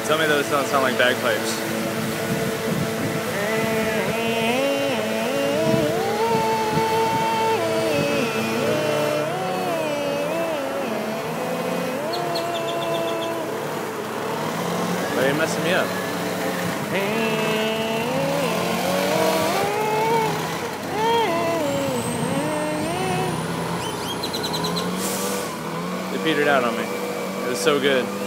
Tell me those don't sound like bagpipes. Why are you messing me up? They petered out on me. It was so good.